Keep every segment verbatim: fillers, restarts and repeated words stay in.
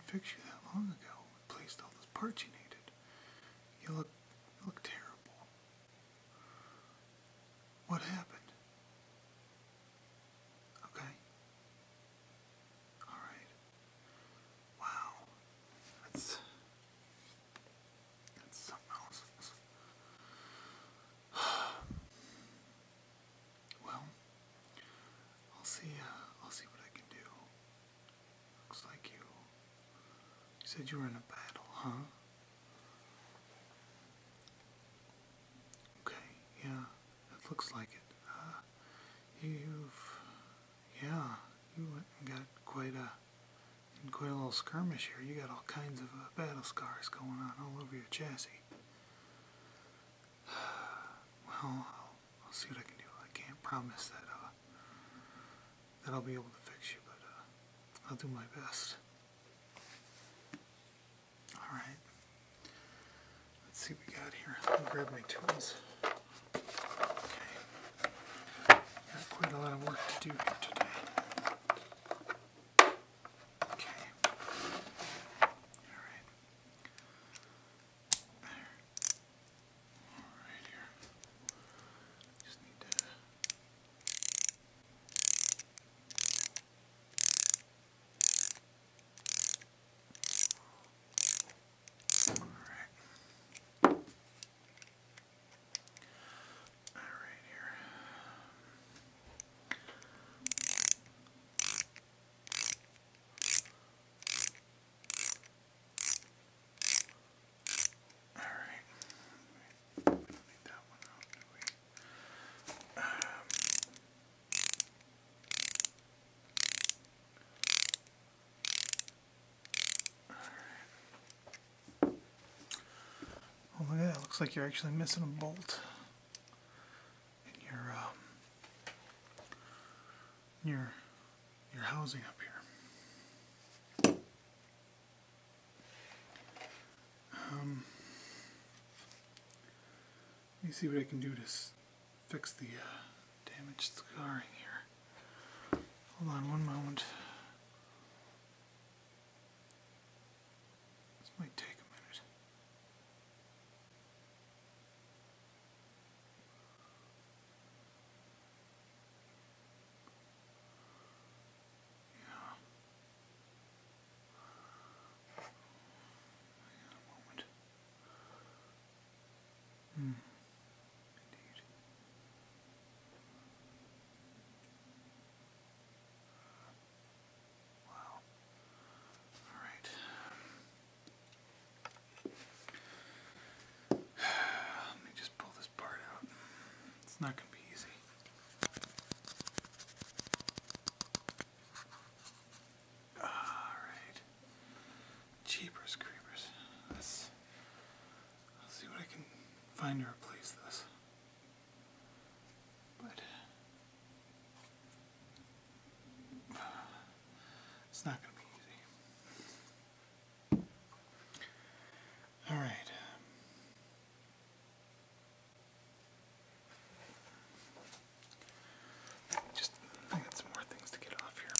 fix you that long ago. We placed all those parts you needed. You look, you look terrible. What happened? Okay. All right. Wow. That's that's something else. Well, I'll see. Uh, I'll see what I can do. Looks like you. You said you were in a battle, huh? Okay. Yeah. It looks like it. Uh, you've. Yeah. You went and got quite a. In quite a little skirmish here. You got all kinds of uh, battle scars going on all over your chassis. Well, I'll, I'll see what I can do. I can't promise that uh, that I'll be able to fix you, but uh, I'll do my best. All right. Let's see what we got here. Let me grab my tools. Okay. Got quite a lot of work to do here today. Oh, look at that. Looks like you're actually missing a bolt in your, um, in your, your housing up here. Um, let me see what I can do to s fix the uh, damaged scarring here. Hold on one moment. This might take a minute. Hmm. Indeed. Wow. All right. Let me just pull this part out. It's not going to be easy. All right. Jeepers creepers. Let's, I'll see what I can find to replace this. But it's not going to be easy. All right. Just, I got some more things to get off here.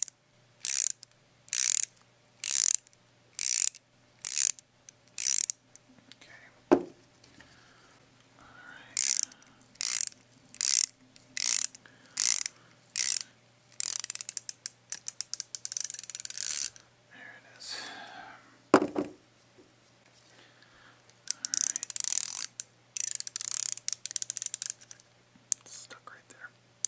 Okay. All right. There it is. It's stuck right there.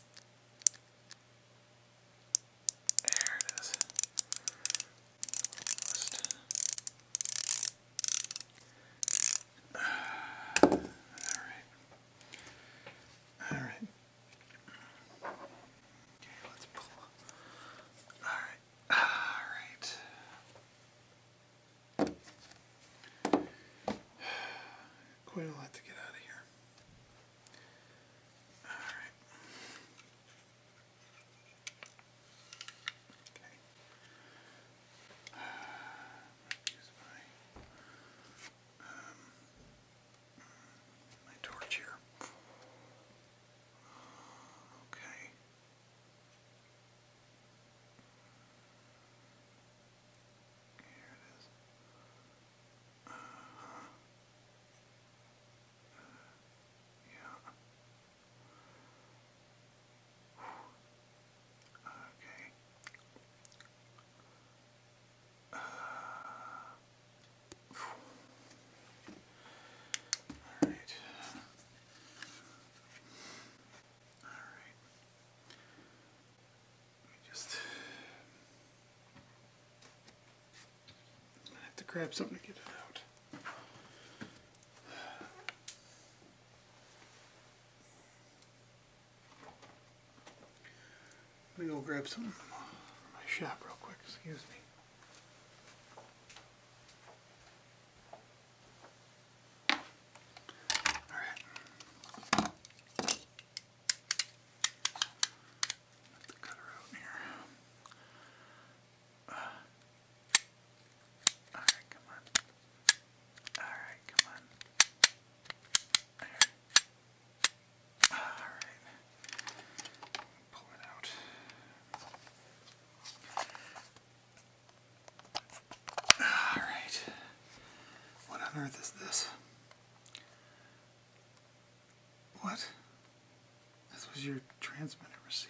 There it is. Alright. Alright. Okay, let's pull. Alright. Alright. Quite a lot to get out of here. Alright. Okay. Use my um, my torch here. Okay. Here it grab something to get it out. Let me go grab some from my shop real quick, excuse me. What on earth is this? What? This was your transmitter receiver.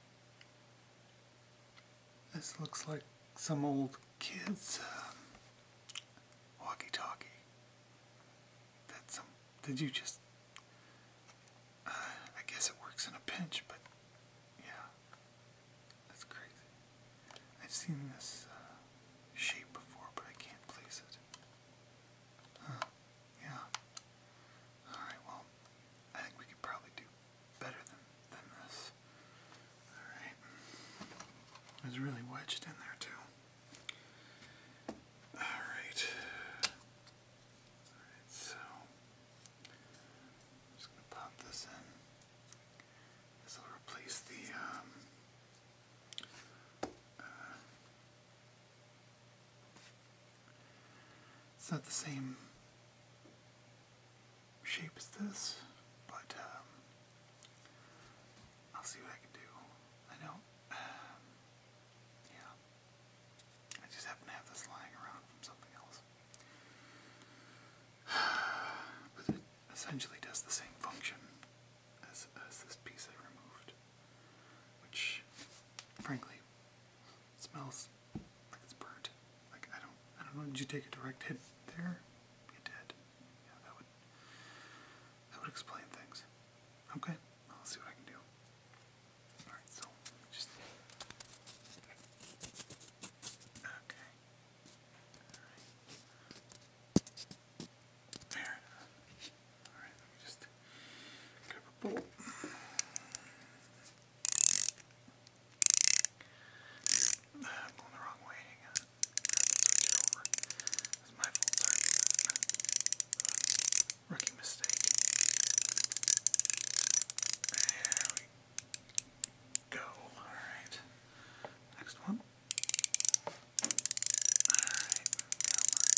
This looks like some old kid's um, walkie-talkie. That's some. Did you just? Uh, I guess it works in a pinch, but yeah, that's crazy. I've seen this uh, shape before, but I can't place it. Huh? Yeah. All right. Well, I think we could probably do better than than this. All right. It was really wedged in there too. All right. All right. So I'm just gonna pop this in. This will replace the um, uh, it's not the same shape as this, but um, I'll see what I can do. I don't, um, yeah, I just happen to have this lying around from something else. But it essentially does the same function as, as this piece I removed, which, frankly, smells like it's burnt. Like, I don't, I don't know, did you take a direct hit there? You did. Yeah, that would, that would explain things. Okay, I'll see what I can do. Alright, so, just, okay. Alright. There it is. Alright, let me just grab a bowl. I'm going the wrong way, hang on. I have to switch it over. That's my fault, sorry about that. Rookie mistake. There we go. Alright. Next one. Alright, come on.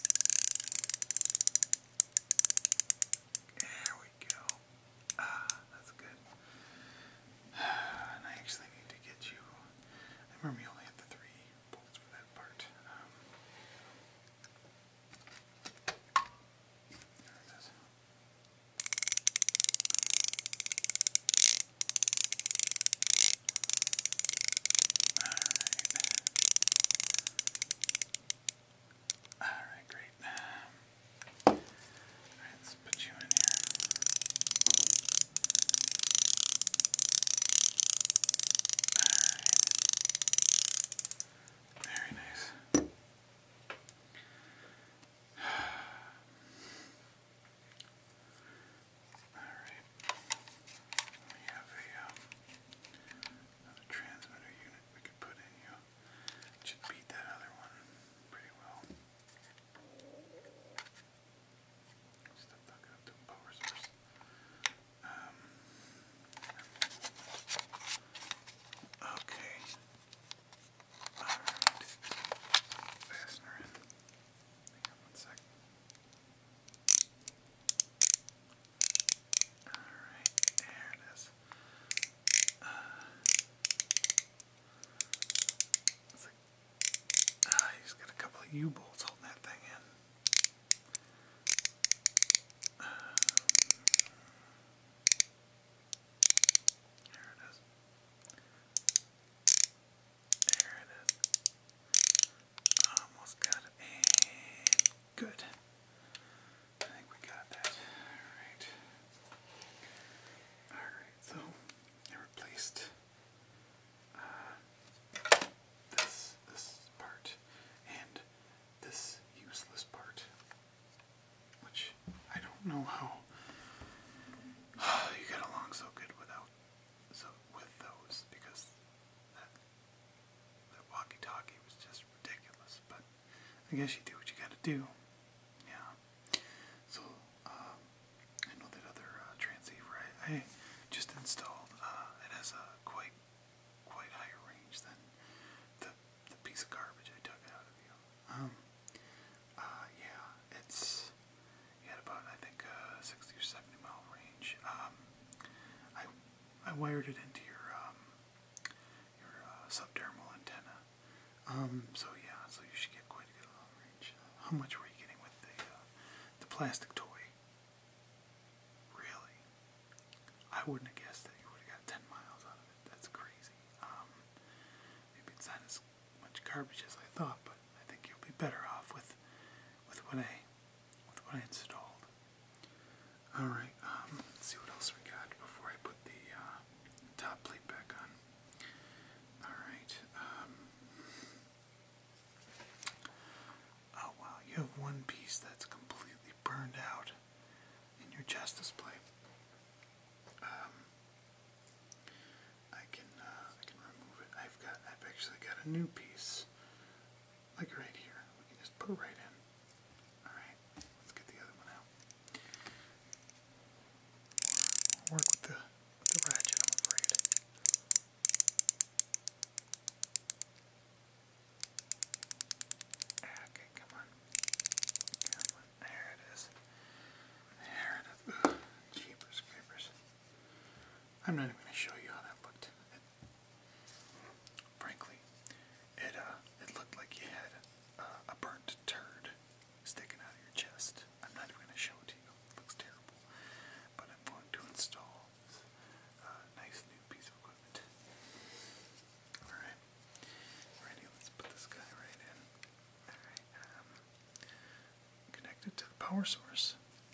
There we go. Ah, that's good. And I actually need to get you. I remember you only had the three bolts for that part. Um, there it is. Alright. Alright, great. Alright, let's put you in here. Alright. Very nice. Alright. We have a um, another transmitter unit we could put in you. It should beat that other one pretty well. Just have to hook it up to a power source. Um, okay. Alright. Fastener in. Hang on one sec. Alright, there it is. Uh, it's like, ah, you just got a couple of U-bolts holding that thing in. Um, there it is. There it is. Almost got it. And good. I think we got that. Alright. Alright, so I replaced uh, this this part and know how you get along so good without so with those, because that that walkie-talkie was just ridiculous. But I guess you do what you got to do. Yeah. So um, I know that other uh, transceiver I, I just installed. Uh, it has a quite quite higher range than the the piece of garbage I took out of you. Um. Uh, yeah, it's you had about I think uh, sixty or seventy mile range. Um, I I wired it into your um, your uh, subdermal antenna. Um, so yeah, so you should get quite a good long range. How much were you getting with the uh, the plastic toy? Really? I wouldn't have guessed that you would have got ten miles out of it. That's crazy. Um, maybe it's not as much garbage as I thought, but I think you'll be better off with with what I with what I installed. All right. Um, let's see what else we got before I put the uh, top plate back on. All right. Um, oh wow, you have one piece that's completely burned out in your justice plate. Um, I can uh, I can remove it. I've got I've actually got a new piece, like right here. We can just put it right in. All right, let's get the other one out. We'll work with the with the ratchet, I'm afraid. Okay, come on, come on. There it is. There it is. Ugh, jeepers creepers. I'm not even going to show you how that looked. It, frankly, it uh, it looked like you had uh, a burnt turd sticking out of your chest. I'm not even going to show it to you. It looks terrible. But I'm going to install this uh, nice new piece of equipment. Alright. Ready? Let's put this guy right in. Alright. Um, connect it to the power source.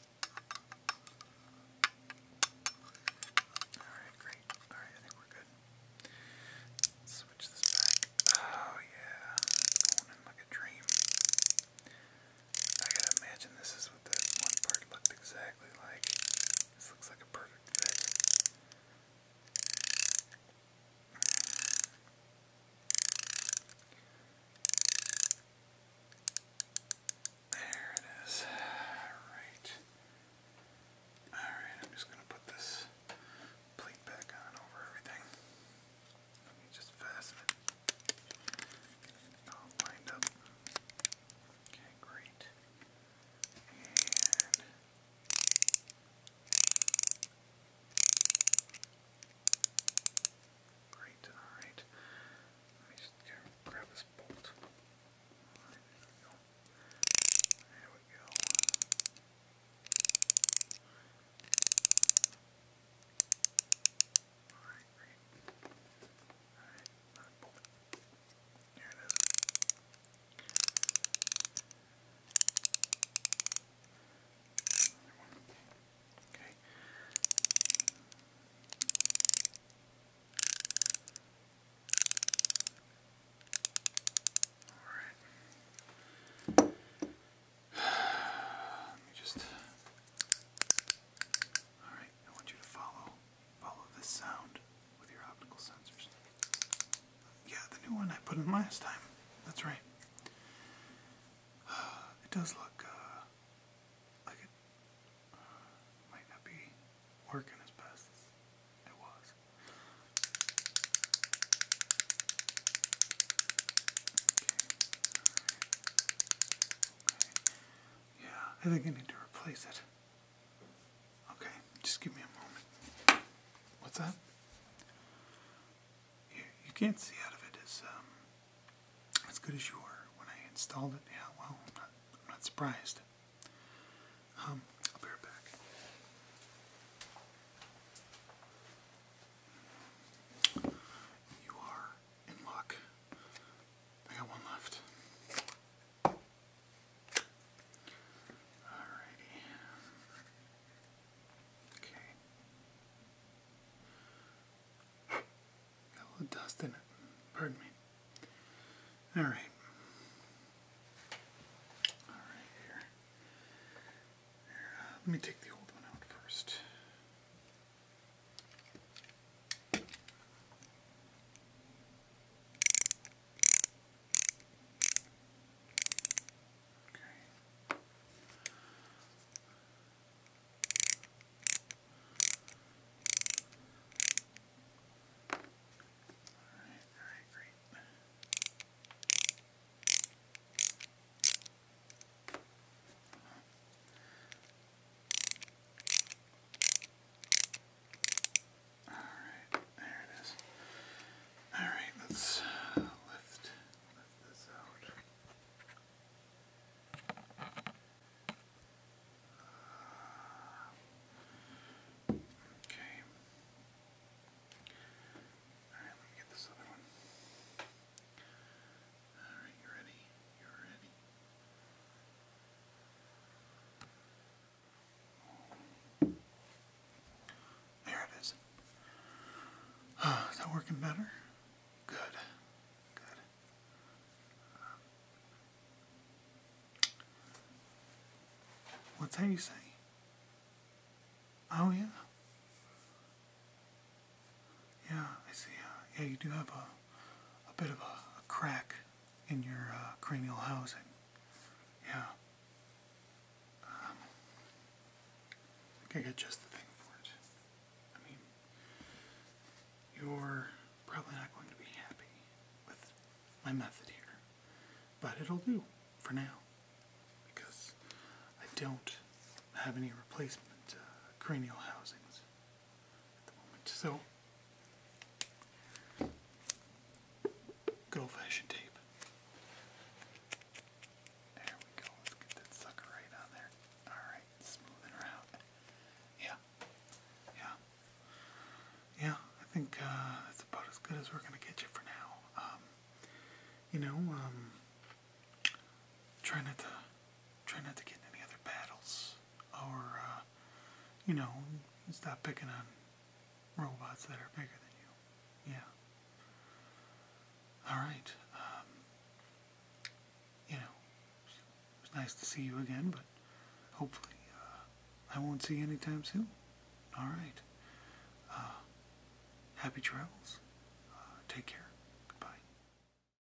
Alright, great. Alright, I think we're good. Switch this back. Oh yeah, it's going in like a dream. I gotta imagine this is what the one part looked exactly like. This looks like a perfect fit. There it is. Alright. Alright, I'm just gonna put this plate back on over everything. Let me just fasten it. All lined up. Okay, great. And great, alright. Let me just grab this bolt. Alright, there we go. There we go. Alright, great. Alright, another bolt. Here it is. Another one. Okay. Alright. Let me just. Alright, I want you to follow follow this sound with your optical sensors. Yeah, the new one I put in last time. That's right. It does look uh, like it uh, might not be working as best as it was. Okay. Yeah, I think I need to replace it. Okay, just give me a moment. What's that? You, you can't see out of it as um, as good as you were when I installed it. Yeah, well, I'm not, I'm not surprised. Um, I'll be right back. You are in luck. I got one left. Alrighty. Okay. Got a little dust in it. Pardon me. Alright. Alright, here. Here, uh, let me take the first. Let's lift, lift this out. Okay. Alright, let me get this other one. Alright, you ready? You ready? There it is. Uh, is that working better? Good. Good. What's that you say? Oh, yeah. Yeah, I see. Uh, yeah, you do have a, a bit of a, a crack in your uh, cranial housing. Yeah. Um, I think I got just the thing for it. I mean, you're probably not going to be happy with my method here, but it'll do for now because I don't have any replacement uh, cranial housings at the moment. So, good old-fashioned tape. There we go. Let's get that sucker right on there. Alright, smoothing her out. Yeah. Yeah. Yeah, I think uh, that's about as good as we're going to get you for now. Um, you know, um, try not to, try not to get in any other battles. Or, uh, you know, stop picking on robots that are bigger than you. Yeah. Alright, um, you know, it was nice to see you again, but hopefully uh, I won't see you anytime soon. Alright, uh, happy travels, uh, take care.